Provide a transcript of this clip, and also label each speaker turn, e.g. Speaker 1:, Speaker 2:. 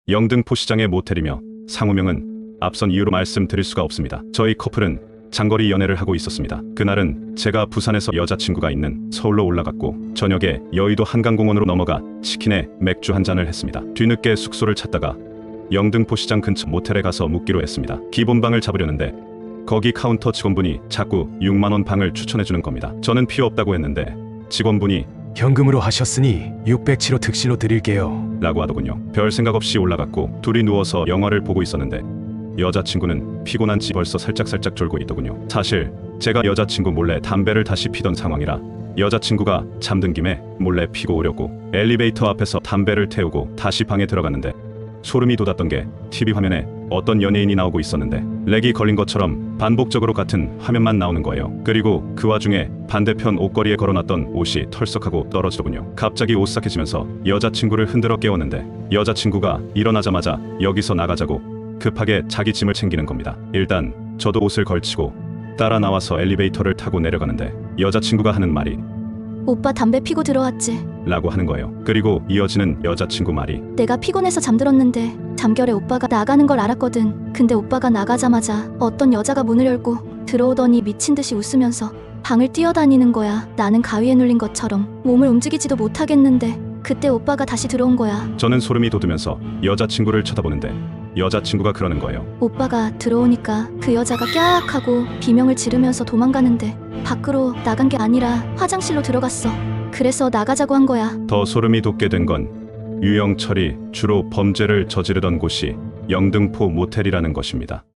Speaker 1: 영등포 시장의 모텔이며 상호명은 앞선 이유로 말씀드릴 수가 없습니다. 저희 커플은 장거리 연애를 하고 있었습니다. 그날은 제가 부산에서 여자친구가 있는 서울로 올라갔고 저녁에 여의도 한강공원으로 넘어가 치킨에 맥주 한 잔을 했습니다. 뒤늦게 숙소를 찾다가 영등포 시장 근처 모텔에 가서 묵기로 했습니다. 기본방을 잡으려는데 거기 카운터 직원분이 자꾸 6만 원 방을 추천해주는 겁니다. 저는 필요 없다고 했는데 직원분이
Speaker 2: 현금으로 하셨으니 607호 특실로 드릴게요.
Speaker 1: 라고 하더군요. 별 생각 없이 올라갔고 둘이 누워서 영화를 보고 있었는데 여자친구는 피곤한지 벌써 살짝 졸고 있더군요. 사실 제가 여자친구 몰래 담배를 다시 피던 상황이라 여자친구가 잠든 김에 몰래 피고 오려고 엘리베이터 앞에서 담배를 태우고 다시 방에 들어갔는데 소름이 돋았던 게 TV 화면에 어떤 연예인이 나오고 있었는데 렉이 걸린 것처럼 반복적으로 같은 화면만 나오는 거예요. 그리고 그 와중에 반대편 옷걸이에 걸어놨던 옷이 털썩하고 떨어지더군요. 갑자기 오싹해지면서 여자친구를 흔들어 깨웠는데 여자친구가 일어나자마자 여기서 나가자고 급하게 자기 짐을 챙기는 겁니다. 일단 저도 옷을 걸치고 따라 나와서 엘리베이터를 타고 내려가는데 여자친구가 하는 말이
Speaker 3: 오빠 담배 피고 들어왔지.
Speaker 1: 라고 하는 거예요. 그리고 이어지는 여자친구 말이
Speaker 3: 내가 피곤해서 잠들었는데 잠결에 오빠가 나가는 걸 알았거든. 근데 오빠가 나가자마자 어떤 여자가 문을 열고 들어오더니 미친 듯이 웃으면서 방을 뛰어다니는 거야. 나는 가위에 눌린 것처럼 몸을 움직이지도 못하겠는데 그때 오빠가 다시 들어온 거야.
Speaker 1: 저는 소름이 돋으면서 여자친구를 쳐다보는데 여자친구가 그러는 거예요.
Speaker 3: 오빠가 들어오니까 그 여자가 깍 하고 비명을 지르면서 도망가는데 밖으로 나간 게 아니라 화장실로 들어갔어. 그래서 나가자고 한 거야.
Speaker 1: 더 소름이 돋게 된 건 유영철이 주로 범죄를 저지르던 곳이 영등포 모텔이라는 것입니다.